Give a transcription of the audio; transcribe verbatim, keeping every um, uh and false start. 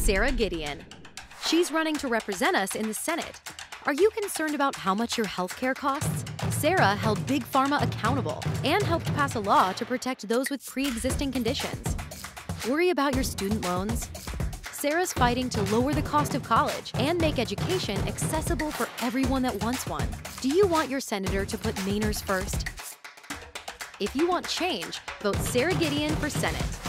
Sara Gideon. She's running to represent us in the Senate. Are you concerned about how much your healthcare costs? Sara held Big Pharma accountable and helped pass a law to protect those with pre-existing conditions. Worry about your student loans? Sara's fighting to lower the cost of college and make education accessible for everyone that wants one. Do you want your senator to put Mainers first? If you want change, vote Sara Gideon for Senate.